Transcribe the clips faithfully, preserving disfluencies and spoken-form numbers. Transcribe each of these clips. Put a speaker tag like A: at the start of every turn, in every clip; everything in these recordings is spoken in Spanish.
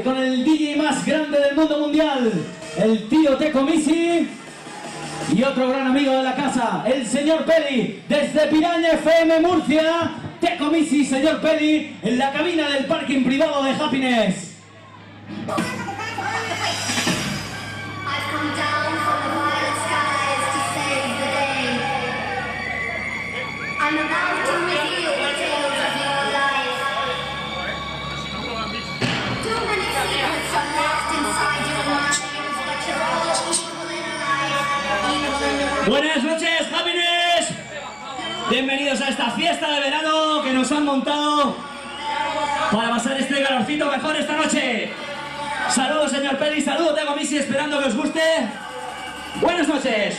A: que con el D J más grande del mundo mundial, el tío Teco Misi, y otro gran amigo de la casa, el señor Peli, desde Piraña F M Murcia. Teco Misi, señor Peli, en la cabina del parking privado de Happiness. Buenas noches, Happiness. Bienvenidos a esta fiesta de verano que nos han montado para pasar este calorcito mejor esta noche. Saludos, señor Peli, saludos, Teco Misi, esperando que os guste. Buenas noches.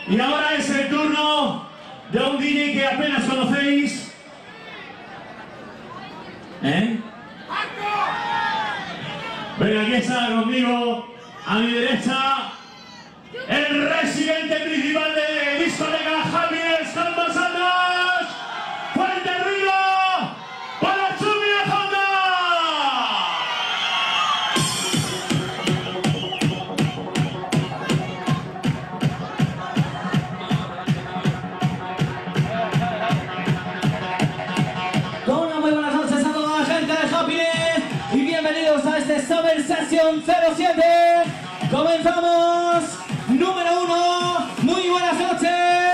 B: Y ahora es el turno de un D J que apenas conocéis. ¿Eh? Venga, aquí está conmigo, a mi derecha, el residente principal de discoteca Happiness con Basanas. ¡Fuerte ruido para Chumi de Honda!
A: Con una muy buenas noches a toda la gente de Happiness y bienvenidos a este Summer Session cero siete. Comenzamos, número uno, muy buenas noches.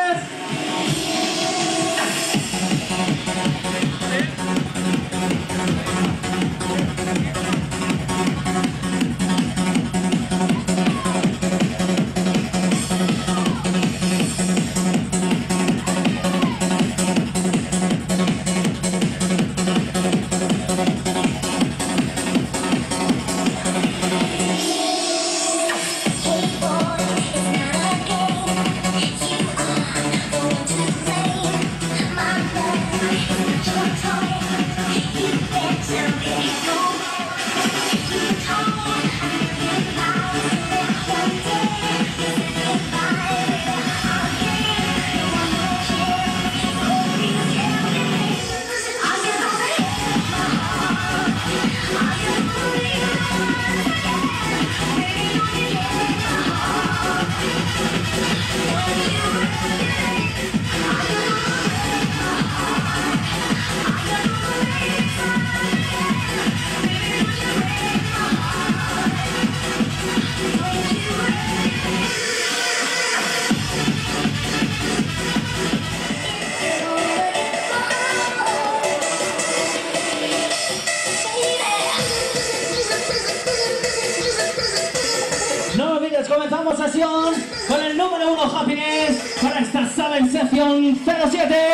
A: Comenzamos sesión con el número uno Happiness para esta Summer Session cero siete.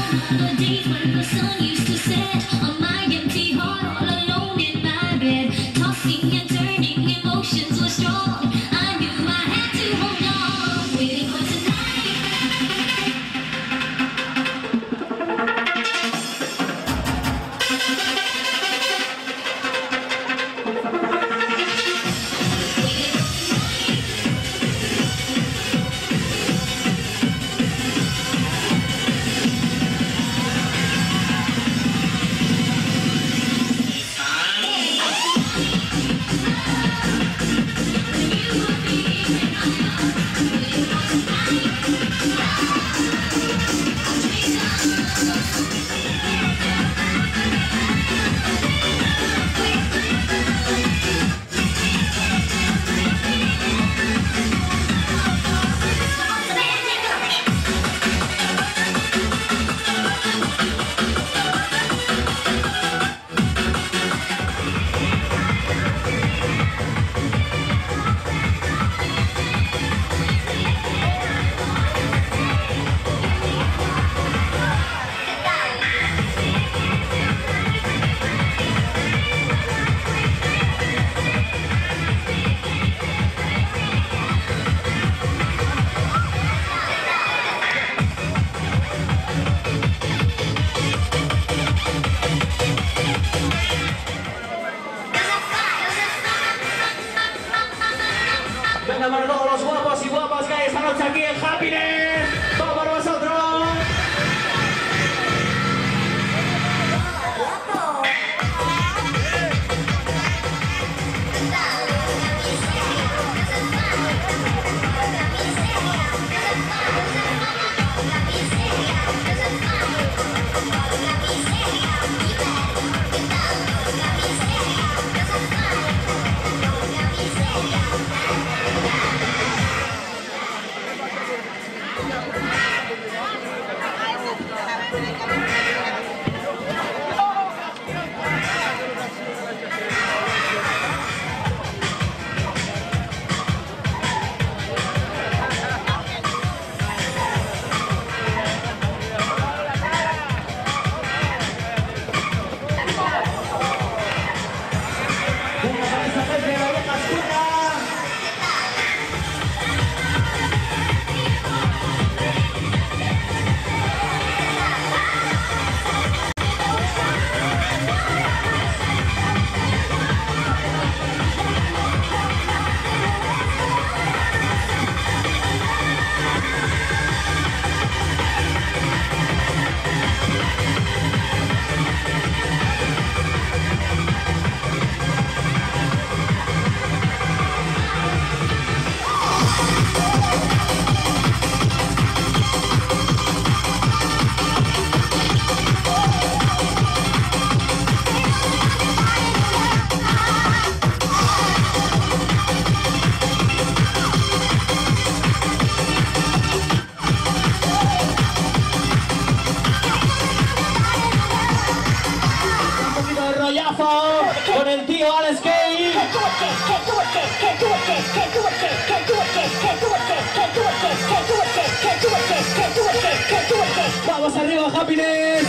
A: Para todos los guapos y guapas que hay esta noche aquí en Happiness. ¡Vamos por vosotros! Con el tío Alex Kay. Vamos arriba, Happiness.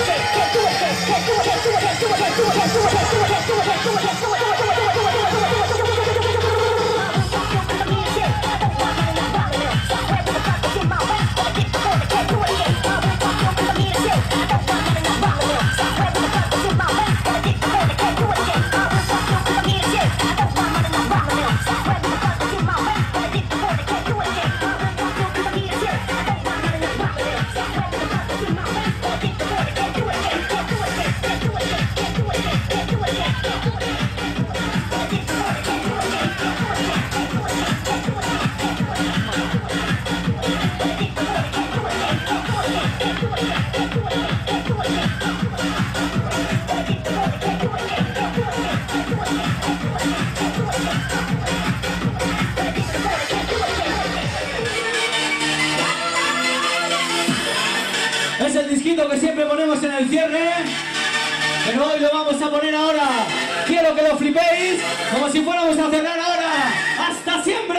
A: Es el disquito que siempre ponemos en el cierre, pero hoy lo vamos a poner ahora. Quiero que lo flipéis como si fuéramos a cerrar ahora. ¡Hasta siempre!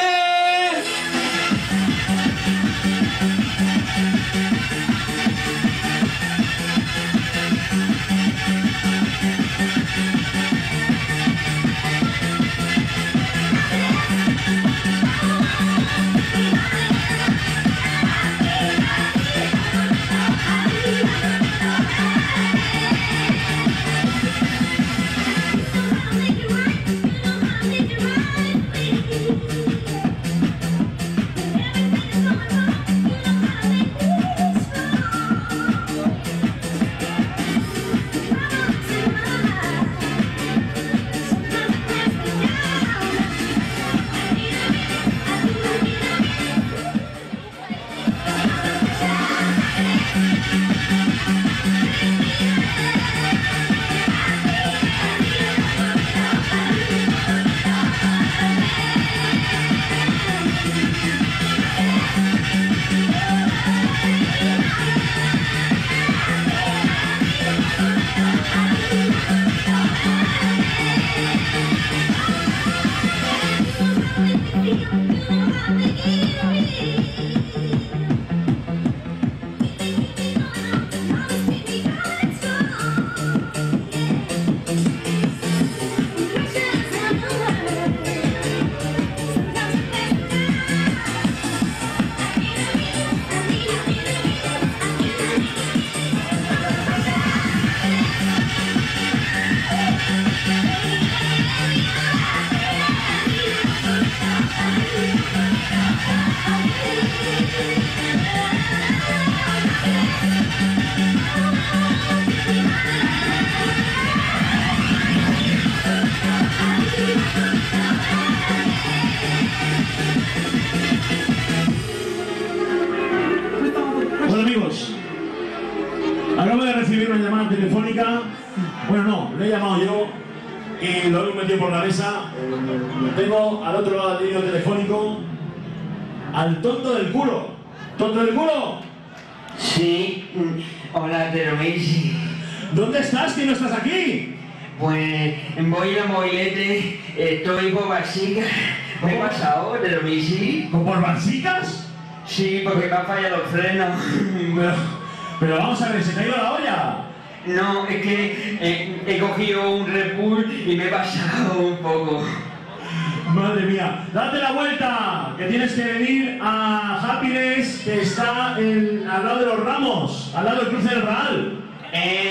B: amigos, acabo de recibir una llamada telefónica. Bueno, no, lo he llamado yo y lo he metido por la mesa. Tengo al otro lado del hilo telefónico al tonto del culo. ¿Tonto del culo?
C: Sí, hola Teromis.
B: ¿Dónde estás? ¿Que no estás aquí?
C: Pues voy a movilete, estoy por Barsica. ¿Me he pasado, Teromis?
B: ¿Con por Barsicas?
C: Sí, porque me han fallado los frenos.
B: Pero, pero vamos a ver, ¿se te ha ido la olla?
C: No, es que eh, he cogido un Red Bull y me he pasado un poco.
B: Madre mía, date la vuelta, que tienes que venir a Happiness, que está en, al lado de los Ramos, al lado del cruce del Real.
C: Eh,